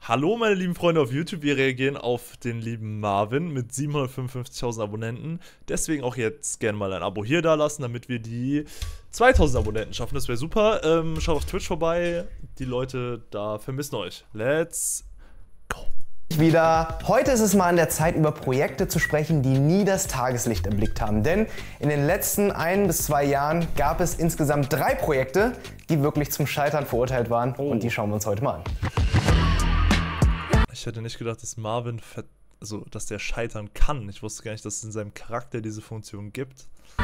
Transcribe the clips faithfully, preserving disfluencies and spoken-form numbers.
Hallo meine lieben Freunde auf YouTube, wir reagieren auf den lieben Marvin mit siebenhundertfünfundfünfzigtausend Abonnenten. Deswegen auch jetzt gerne mal ein Abo hier da lassen, damit wir die zweitausend Abonnenten schaffen. Das wäre super. Ähm, schaut auf Twitch vorbei, die Leute da vermissen euch. Let's go. Wieder. Heute ist es mal an der Zeit, über Projekte zu sprechen, die nie das Tageslicht erblickt haben. Denn in den letzten ein bis zwei Jahren gab es insgesamt drei Projekte, die wirklich zum Scheitern verurteilt waren. Oh. Und die schauen wir uns heute mal an. Ich hätte nicht gedacht, dass Marvin, also dass der scheitern kann. Ich wusste gar nicht, dass es in seinem Charakter diese Funktion gibt.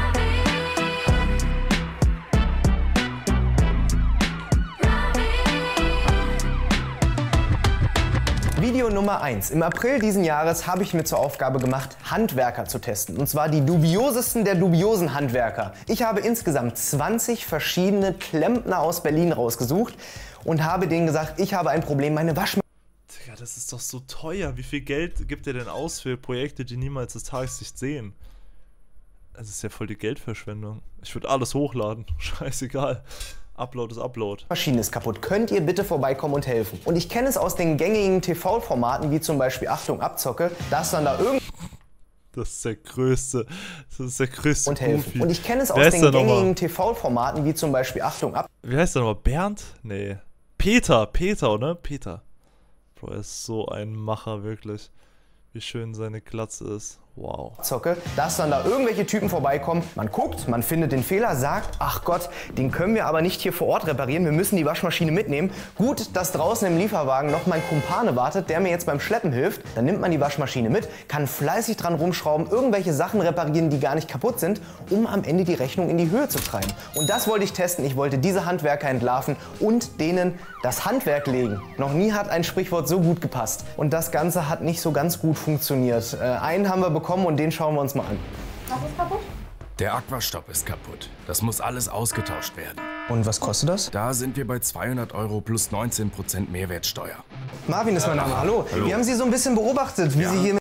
Video Nummer eins. Im April diesen Jahres habe ich mir zur Aufgabe gemacht, Handwerker zu testen. Und zwar die dubiosesten der dubiosen Handwerker. Ich habe insgesamt zwanzig verschiedene Klempner aus Berlin rausgesucht und habe denen gesagt, ich habe ein Problem, meine Waschmaschine. Digga, das ist doch so teuer. Wie viel Geld gibt ihr denn aus für Projekte, die niemals das Tageslicht sehen? Das ist ja voll die Geldverschwendung. Ich würde alles hochladen. Scheißegal. Upload ist Upload. Maschine ist kaputt. Könnt ihr bitte vorbeikommen und helfen? Und ich kenne es aus den gängigen T V-Formaten, wie zum Beispiel Achtung, Abzocke, dass dann da irgend... Das ist der größte, das ist der größte und helfen. Goofy. Und ich kenne es aus den gängigen T V-Formaten, wie zum Beispiel Achtung, Ab... Wie heißt der nochmal? Bernd? Nee. Peter, Peter, oder? Peter. Bro, er ist so ein Macher, wirklich. Wie schön seine Glatze ist. Wow. Zocke, dass dann da irgendwelche Typen vorbeikommen, man guckt, man findet den Fehler, sagt, ach Gott, den können wir aber nicht hier vor Ort reparieren, wir müssen die Waschmaschine mitnehmen. Gut, dass draußen im Lieferwagen noch mein Kumpane wartet, der mir jetzt beim Schleppen hilft. Dann nimmt man die Waschmaschine mit, kann fleißig dran rumschrauben, irgendwelche Sachen reparieren, die gar nicht kaputt sind, um am Ende die Rechnung in die Höhe zu treiben. Und das wollte ich testen. Ich wollte diese Handwerker entlarven und denen das Handwerk legen. Noch nie hat ein Sprichwort so gut gepasst. Und das Ganze hat nicht so ganz gut funktioniert. Äh, einen haben wir bekommen, und den schauen wir uns mal an. Was ist kaputt? Der Aquastopp ist kaputt. Das muss alles ausgetauscht werden. Und was kostet das? Da sind wir bei zweihundert Euro plus neunzehn Prozent Mehrwertsteuer. Marvin ist mein Name. Hallo. Hallo. Wir haben Sie so ein bisschen beobachtet, wie ja. Sie hier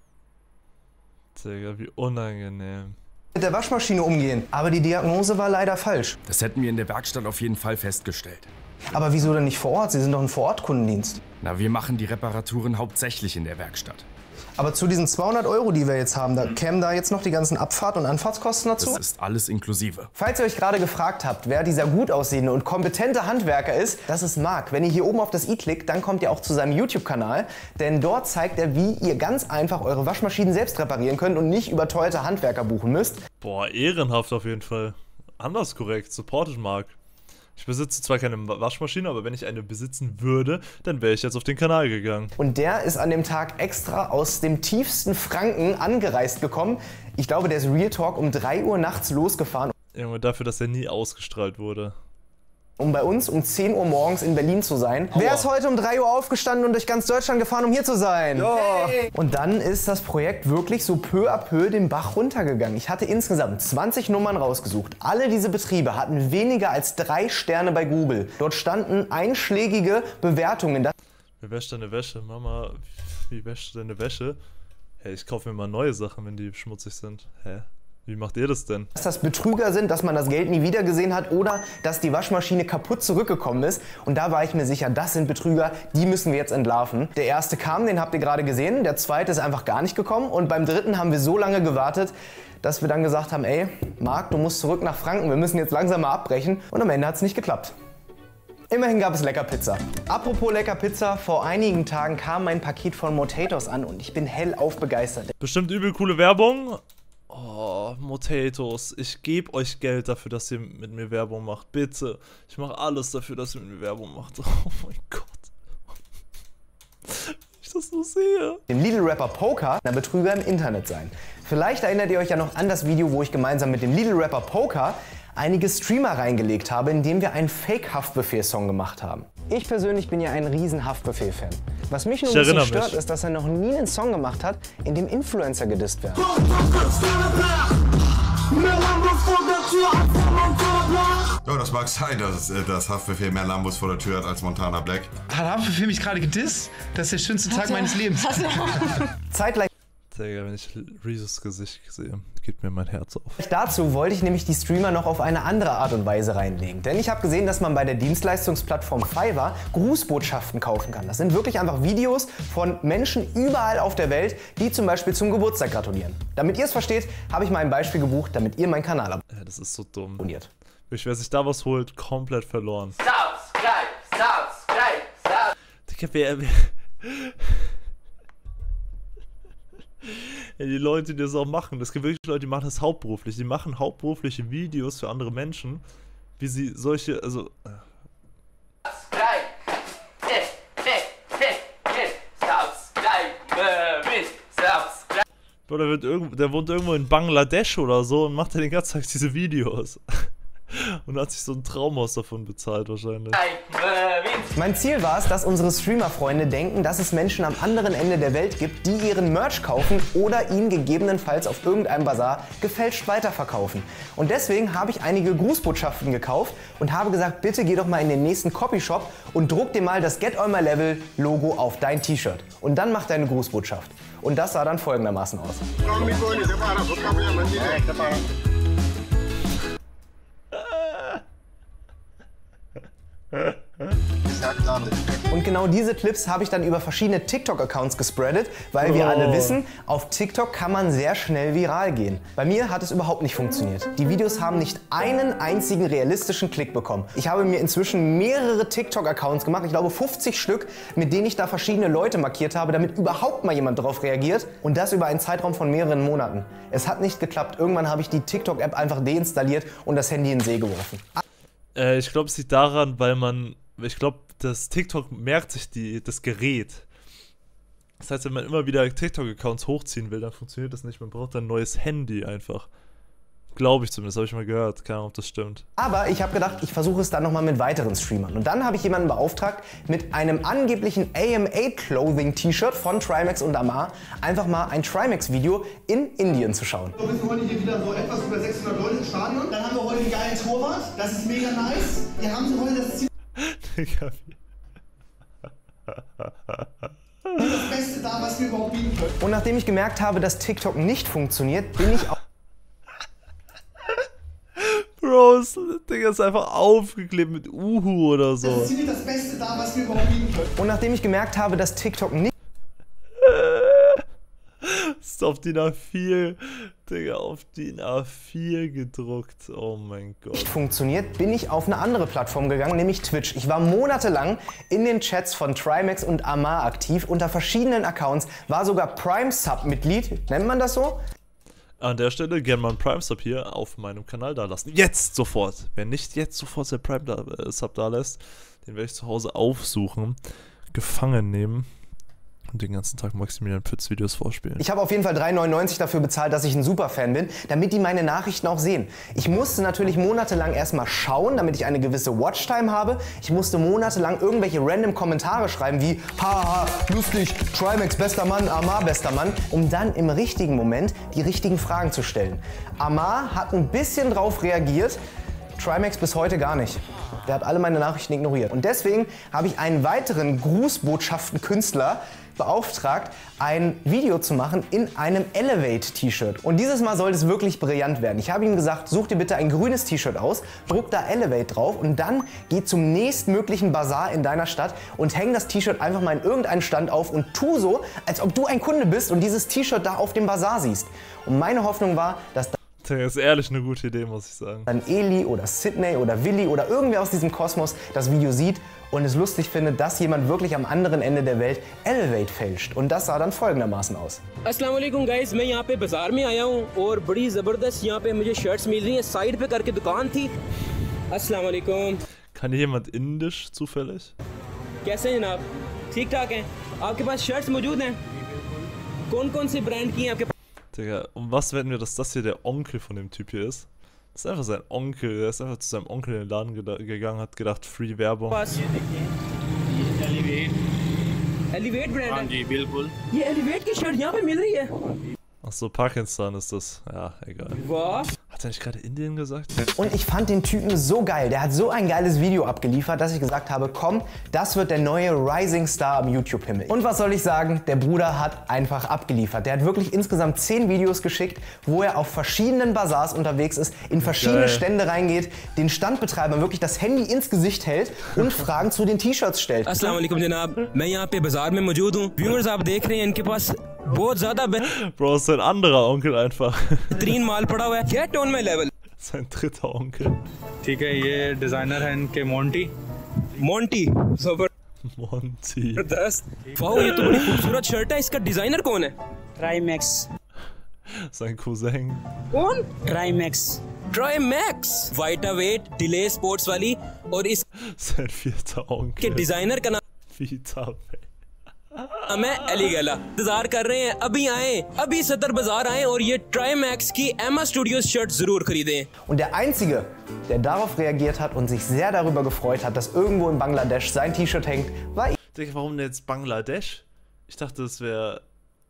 Digga, wie unangenehm. mit der Waschmaschine umgehen. Aber die Diagnose war leider falsch. Das hätten wir in der Werkstatt auf jeden Fall festgestellt. Aber wieso denn nicht vor Ort? Sie sind doch ein Vorortkundendienst. Na, wir machen die Reparaturen hauptsächlich in der Werkstatt. Aber zu diesen zweihundert Euro, die wir jetzt haben, da kämen da jetzt noch die ganzen Abfahrt- und Anfahrtskosten dazu? Das ist alles inklusive. Falls ihr euch gerade gefragt habt, wer dieser gut aussehende und kompetente Handwerker ist, das ist Marc. Wenn ihr hier oben auf das i klickt, dann kommt ihr auch zu seinem YouTube-Kanal. Denn dort zeigt er, wie ihr ganz einfach eure Waschmaschinen selbst reparieren könnt und nicht überteuerte Handwerker buchen müsst. Boah, ehrenhaft auf jeden Fall. Anders korrekt, supported Marc. Ich besitze zwar keine Waschmaschine, aber wenn ich eine besitzen würde, dann wäre ich jetzt auf den Kanal gegangen. Und der ist an dem Tag extra aus dem tiefsten Franken angereist gekommen. Ich glaube, der ist Real Talk um drei Uhr nachts losgefahren. Irgendwie dafür, dass er nie ausgestrahlt wurde. Um bei uns um zehn Uhr morgens in Berlin zu sein. Aua. Wer ist heute um drei Uhr aufgestanden und durch ganz Deutschland gefahren, um hier zu sein? Ja. Hey. Und dann ist das Projekt wirklich so peu à peu den Bach runtergegangen. Ich hatte insgesamt zwanzig Nummern rausgesucht. Alle diese Betriebe hatten weniger als drei Sterne bei Google. Dort standen einschlägige Bewertungen. Wer wäscht deine Wäsche? Mama, wie wäscht deine Wäsche? Hey, ich kaufe mir mal neue Sachen, wenn die schmutzig sind. Hä? Wie macht ihr das denn? Dass das Betrüger sind, dass man das Geld nie wieder gesehen hat oder dass die Waschmaschine kaputt zurückgekommen ist. Und da war ich mir sicher, das sind Betrüger, die müssen wir jetzt entlarven. Der erste kam, den habt ihr gerade gesehen. Der zweite ist einfach gar nicht gekommen. Und beim dritten haben wir so lange gewartet, dass wir dann gesagt haben, ey, Marc, du musst zurück nach Franken, wir müssen jetzt langsam mal abbrechen. Und am Ende hat es nicht geklappt. Immerhin gab es Leckerpizza. Apropos Leckerpizza, vor einigen Tagen kam mein Paket von Motatos an und ich bin hellauf begeistert. Bestimmt übel coole Werbung. Oh, Motatos, ich gebe euch Geld dafür, dass ihr mit mir Werbung macht. Bitte. Ich mache alles dafür, dass ihr mit mir Werbung macht. Oh mein Gott. Wenn ich das so sehe. Dem Lidl-Rapper Poker ein Betrüger im Internet sein. Vielleicht erinnert ihr euch ja noch an das Video, wo ich gemeinsam mit dem Lidl-Rapper Poker einige Streamer reingelegt habe, indem wir einen Fake-Haftbefehl-Song gemacht haben. Ich persönlich bin ja ein riesen Haftbefehl-Fan. Was mich nur ein bisschen stört, mich. ist, dass er noch nie einen Song gemacht hat, in dem Influencer gedisst werden. Ja, das mag sein, dass, dass Haftbefehl mehr Lambos vor der Tür hat als Montana Black. Hat Haftbefehl mich gerade gedisst? Das ist der schönste Tag meines Lebens. Zeitgleich Digga, wenn ich Reeses Gesicht sehe, geht mir mein Herz auf. Dazu wollte ich nämlich die Streamer noch auf eine andere Art und Weise reinlegen. Denn ich habe gesehen, dass man bei der Dienstleistungsplattform Fiverr Grußbotschaften kaufen kann. Das sind wirklich einfach Videos von Menschen überall auf der Welt, die zum Beispiel zum Geburtstag gratulieren. Damit ihr es versteht, habe ich mal ein Beispiel gebucht, damit ihr meinen Kanal abonniert. Ja, das ist so dumm. Abonniert. Wer sich da was holt, komplett verloren. Subscribe, subscribe, subscribe. Digga, wer... wer Ja, die Leute, die das auch machen, es gibt wirklich Leute, die machen das hauptberuflich. Die machen hauptberufliche Videos für andere Menschen, wie sie solche, also... Subscribe. Subscribe. Subscribe. Bro, der, wird irgend, der wohnt irgendwo in Bangladesch oder so und macht ja den ganzen Tag diese Videos. Und hat sich so ein Traumhaus davon bezahlt wahrscheinlich. Mein Ziel war es, dass unsere Streamer-Freunde denken, dass es Menschen am anderen Ende der Welt gibt, die ihren Merch kaufen oder ihn gegebenenfalls auf irgendeinem Bazar gefälscht weiterverkaufen. Und deswegen habe ich einige Grußbotschaften gekauft und habe gesagt, bitte geh doch mal in den nächsten Copyshop und druck dir mal das Get On My Level Logo auf dein T-Shirt. Und dann mach deine Grußbotschaft. Und das sah dann folgendermaßen aus. Und genau diese Clips habe ich dann über verschiedene TikTok-Accounts gespreadet, weil wir Oh. alle wissen, auf TikTok kann man sehr schnell viral gehen. Bei mir hat es überhaupt nicht funktioniert. Die Videos haben nicht einen einzigen realistischen Klick bekommen. Ich habe mir inzwischen mehrere TikTok-Accounts gemacht, ich glaube fünfzig Stück, mit denen ich da verschiedene Leute markiert habe, damit überhaupt mal jemand drauf reagiert. Und das über einen Zeitraum von mehreren Monaten. Es hat nicht geklappt. Irgendwann habe ich die TikTok-App einfach deinstalliert und das Handy in den See geworfen. Äh, ich glaube, es liegt daran, weil man, ich glaube, das TikTok merkt sich die, das Gerät. Das heißt, wenn man immer wieder TikTok-Accounts hochziehen will, dann funktioniert das nicht. Man braucht ein neues Handy einfach. Glaube ich zumindest, habe ich mal gehört. Keine Ahnung, ob das stimmt. Aber ich habe gedacht, ich versuche es dann nochmal mit weiteren Streamern. Und dann habe ich jemanden beauftragt, mit einem angeblichen A M A Clothing T-Shirt von Trimax und Amar einfach mal ein Trimax-Video in Indien zu schauen. Wir sind heute hier wieder so etwas über sechshundert Leute im Stadion. Dann haben wir heute einen geilen Torwart. Das ist mega nice. Wir haben so heute das Ziel. Digga, Das Beste da, was wir überhaupt bieten können. Und nachdem ich gemerkt habe, dass TikTok nicht funktioniert, bin ich auch Bro, das Ding ist einfach aufgeklebt mit Uhu oder Das so. ist ziemlich das Beste da, was wir überhaupt bieten können. Und nachdem ich gemerkt habe, dass TikTok nicht Das ist auf D I N A vier, Digga, auf D I N A vier gedruckt. Oh mein Gott. funktioniert, bin ich auf eine andere Plattform gegangen, nämlich Twitch. Ich war monatelang in den Chats von Trimax und Amar aktiv, unter verschiedenen Accounts, war sogar Prime-Sub-Mitglied, nennt man das so? An der Stelle gerne mal einen Prime-Sub hier auf meinem Kanal da lassen. Jetzt sofort. Wer nicht jetzt sofort der Prime-Sub da lässt, den werde ich zu Hause aufsuchen, gefangen nehmen und den ganzen Tag Maximilian Pütz Videos vorspielen. Ich habe auf jeden Fall drei neunundneunzig dafür bezahlt, dass ich ein Superfan bin, damit die meine Nachrichten auch sehen. Ich musste natürlich monatelang erstmal schauen, damit ich eine gewisse Watchtime habe. Ich musste monatelang irgendwelche random Kommentare schreiben wie haha, lustig, Trimax bester Mann, Amar bester Mann, um dann im richtigen Moment die richtigen Fragen zu stellen. Amar hat ein bisschen drauf reagiert, Trimax bis heute gar nicht. Der hat alle meine Nachrichten ignoriert. Und deswegen habe ich einen weiteren Grußbotschaften-Künstler beauftragt, ein Video zu machen in einem Elevate-T-Shirt. Und dieses Mal soll es wirklich brillant werden. Ich habe ihm gesagt, such dir bitte ein grünes T-Shirt aus, druck da Elevate drauf und dann geh zum nächstmöglichen Bazar in deiner Stadt und häng das T-Shirt einfach mal in irgendeinen Stand auf und tu so, als ob du ein Kunde bist und dieses T-Shirt da auf dem Bazar siehst. Und meine Hoffnung war, dass Das ist ehrlich eine gute Idee, muss ich sagen. dann Eli oder Sydney oder Willi oder irgendwer aus diesem Kosmos das Video sieht und es lustig findet, dass jemand wirklich am anderen Ende der Welt Elevate fälscht. Und das sah dann folgendermaßen aus. अस्सलाम वालेकुम गाइस, मैं यहाँ पे बाजार में आया हूँ और बड़ी ज़बरदस्त यहाँ पे मुझे शर्ट्स मिल रही हैं। साइड पे करके दुकान थी। अस्सलाम वालेकुम, Kann hier jemand Indisch zufällig? कैसे हैं जनाब? ठीक ठाक हैं? आपके पास शर्ट्स मौजूद हैं? कौन कौन से ब्रांड की हैं आपके पास? Digga, um was wetten wir, dass das hier der Onkel von dem Typ hier ist? Das ist einfach sein Onkel, der ist einfach zu seinem Onkel in den Laden gegangen, hat gedacht, Free Werbung. Elevate brand है जी बिल्कुल ये एलिवेट की शर्ट यहाँ पे मिल रही है Ach so, Pakistan ist das. Ja, egal. वाह Hat er nicht gerade Indien gesagt? Und ich fand den Typen so geil. Der hat so ein geiles Video abgeliefert, dass ich gesagt habe, komm, das wird der neue Rising Star am YouTube-Himmel. Und was soll ich sagen? Der Bruder hat einfach abgeliefert. Der hat wirklich insgesamt zehn Videos geschickt, wo er auf verschiedenen Bazars unterwegs ist, in verschiedene geil. Stände reingeht, den Standbetreibern wirklich das Handy ins Gesicht hält und Fragen zu den T-Shirts stellt. Assalamu alaikum Janab, मैं यहाँ पे बाजार में मौजूद हूँ. Viewers आप देख रहे हैं इनके पास बहुत ज़्यादा Bro, ist sein anderer Onkel einfach. बेहतरीन माल पड़ा हुआ है. Get on my level. Sein dritter Onkel. ठीक है, ये डिजाइनर है इनके मोंटी. मोंटी. मोंटी. वाह, ये तो बड़ी खूबसूरत शर्ट है. इसका डिजाइनर कौन है? ट्राईमैक्स. Sein Cousin. कौन? ट्राईमैक्स. ट्राईमैक्स. वाइटा वेट, डिले स्पोर्ट्स वाली और इस Sein vierter Onkel. के डिजाइनर का नाम Vita Welt. मैं अली गला इंतजार कर रहे हैं. अभी आए, अभी सदर बाजार आए और ये ट्राईमैक्स की एमा स्टूडियोज शर्ट जरूर खरीदें. Und der Einzige, der darauf reagiert hat und sich sehr darüber gefreut hat, dass irgendwo in Bangladesch sein T-Shirt hängt, war ich. Digga, warum denn jetzt Bangladesch? Ich dachte, es wäre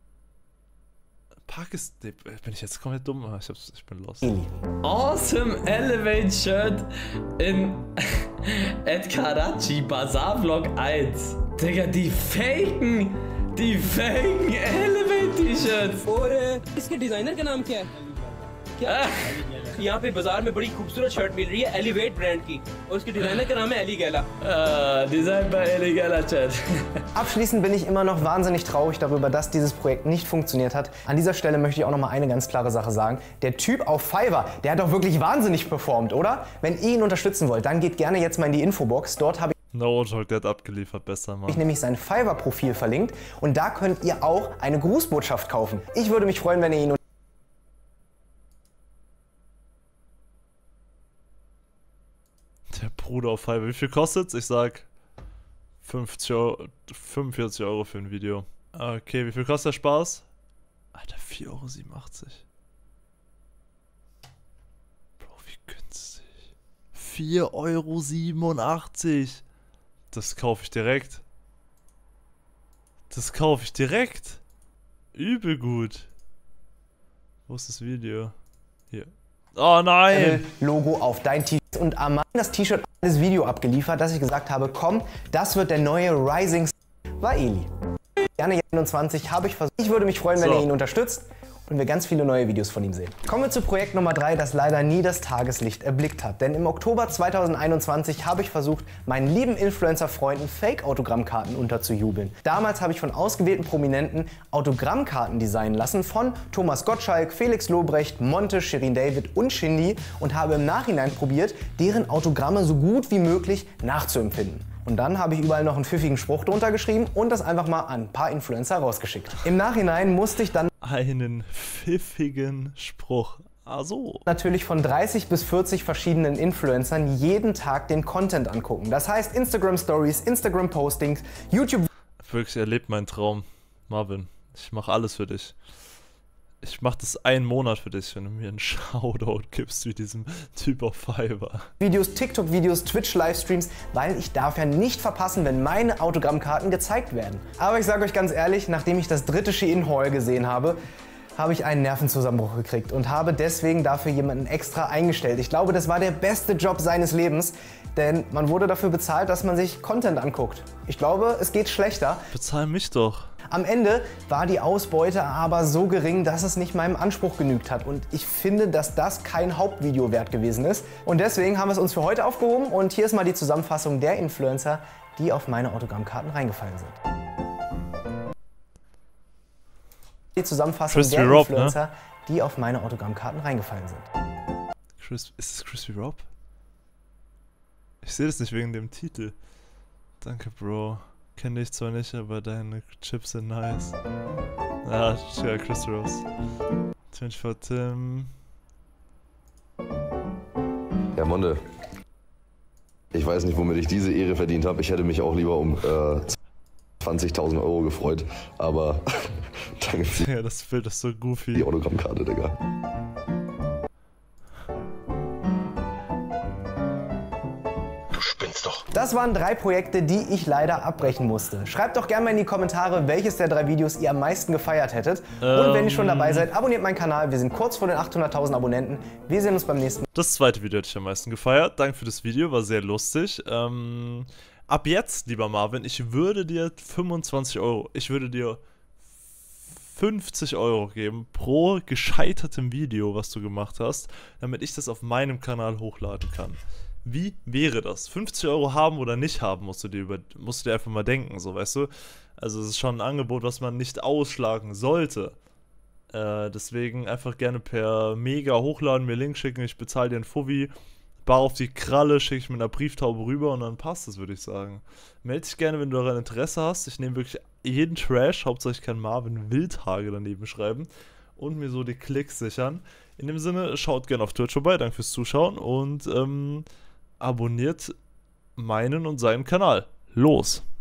Pakistan. Bin ich jetzt komplett dumm? Ich, hab's, ich bin lost. Awesome Elevate Shirt in at Karachi Bazaar Vlog eins. Digga, die faken, die faken Elevate T-Shirts. और इसके डिजाइनर का नाम क्या है? क्या? यहाँ पे बाजार में बड़ी खूबसूरत शर्ट मिल रही है एलिवेट ब्रांड की और उसके डिजाइनर का नाम है अली गैला. Design by Ali Gala Chat. Abschließend bin ich immer noch wahnsinnig traurig darüber, dass dieses Projekt nicht funktioniert hat. An dieser Stelle möchte ich auch noch mal eine ganz klare Sache sagen. Der Typ auf Fiverr, der hat doch wirklich wahnsinnig performt, oder? Wenn ihr ihn unterstützen wollt, dann geht gerne jetzt mal in die Infobox. Dort habe ich No Joke, der hat abgeliefert, besser, Mann. ich nämlich sein Fiverr-Profil verlinkt und da könnt ihr auch eine Grußbotschaft kaufen. Ich würde mich freuen, wenn ihr ihn Der Bruder auf Fiverr. Wie viel kostet's? Ich sag fünfzig Euro, fünfundvierzig Euro für ein Video. Okay, wie viel kostet der Spaß? Alter, vier Euro siebenundachtzig. Bro, wie günstig. vier Euro siebenundachtzig. Das kaufe ich direkt. Das kaufe ich direkt. Übel gut. Wo ist das Video? Hier. Oh nein! Logo auf dein T-Shirt. Und Aman das T-Shirt das Video abgeliefert, dass ich gesagt habe, komm, das wird der neue Rising Star. War Eli. Gerne einundzwanzig habe ich versucht. Ich würde mich freuen, wenn So. ihr ihn unterstützt und wir ganz viele neue Videos von ihm sehen. Kommen wir zu Projekt Nummer drei, das leider nie das Tageslicht erblickt hat. Denn im Oktober zweitausendeinundzwanzig habe ich versucht, meinen lieben Influencer-Freunden Fake-Autogrammkarten unterzujubeln. Damals habe ich von ausgewählten Prominenten Autogrammkarten designen lassen von Thomas Gottschalk, Felix Lobrecht, Monte, Shirin David und Shindy und habe im Nachhinein probiert, deren Autogramme so gut wie möglich nachzuempfinden. Und dann habe ich überall noch einen pfiffigen Spruch drunter geschrieben und das einfach mal an ein paar Influencer rausgeschickt. Im Nachhinein musste ich dann Einen pfiffigen Spruch. Ah so. natürlich von dreißig bis vierzig verschiedenen Influencern jeden Tag den Content angucken. Das heißt Instagram Stories, Instagram Postings, YouTube. Wirklich, er lebt meinen Traum. Marvin, ich mache alles für dich. Ich mache das einen Monat für dich, wenn du mir einen Shoutout gibst wie diesem Typ auf Fiverr. Videos, TikTok-Videos, Twitch-Livestreams, weil ich darf ja nicht verpassen, wenn meine Autogrammkarten gezeigt werden. Aber ich sage euch ganz ehrlich, nachdem ich das dritte Shein-Haul gesehen habe, habe ich einen Nervenzusammenbruch gekriegt und habe deswegen dafür jemanden extra eingestellt. Ich glaube, das war der beste Job seines Lebens, denn man wurde dafür bezahlt, dass man sich Content anguckt. Ich glaube, es geht schlechter. Bezahl mich doch. Am Ende war die Ausbeute aber so gering, dass es nicht meinem Anspruch genügt hat. Und ich finde, dass das kein Hauptvideo wert gewesen ist. Und deswegen haben wir es uns für heute aufgehoben. Und hier ist mal die Zusammenfassung der Influencer, die auf meine Autogrammkarten reingefallen sind. Die Zusammenfassung Crispy der Rob, Influencer, ne? die auf meine Autogrammkarten reingefallen sind. Chris, ist es Crispy Rob? Ich sehe das nicht wegen dem Titel. Danke, Bro. Kenne ich zwar nicht, aber deine Chips sind nice. Ja, ja, Chris Rose. vierundzwanzig Tim. Ja, Monde. Ich weiß nicht, womit ich diese Ehre verdient habe. Ich hätte mich auch lieber um äh, zwanzigtausend Euro gefreut. Aber danke für ja, das Bild ist so goofy. Die Autogrammkarte, Digga. Das waren drei Projekte, die ich leider abbrechen musste. Schreibt doch gerne mal in die Kommentare, welches der drei Videos ihr am meisten gefeiert hättet. Ähm, Und wenn ihr schon dabei seid, abonniert meinen Kanal. Wir sind kurz vor den achthunderttausend Abonnenten. Wir sehen uns beim nächsten Mal. Das zweite Video hatte ich am meisten gefeiert. Danke für das Video, war sehr lustig. Ähm, ab jetzt, lieber Marvin, ich würde dir fünfundzwanzig Euro, ich würde dir fünfzig Euro geben pro gescheitertem Video, was du gemacht hast, damit ich das auf meinem Kanal hochladen kann. Wie wäre das? fünfzig Euro haben oder nicht haben, musst du dir, über, musst du dir einfach mal denken, so, weißt du? Also es ist schon ein Angebot, was man nicht ausschlagen sollte. Äh, deswegen einfach gerne per Mega hochladen, mir Link schicken, ich bezahle dir ein Fuffi, bar auf die Kralle, schicke ich mit einer Brieftaube rüber und dann passt es, würde ich sagen. Meld dich gerne, wenn du daran Interesse hast. Ich nehme wirklich jeden Trash, Hauptsache ich kann Marvin Wildhage daneben schreiben und mir so die Klicks sichern. In dem Sinne, schaut gerne auf Twitch vorbei, danke fürs Zuschauen und ähm, abonniert meinen und seinen Kanal. Los!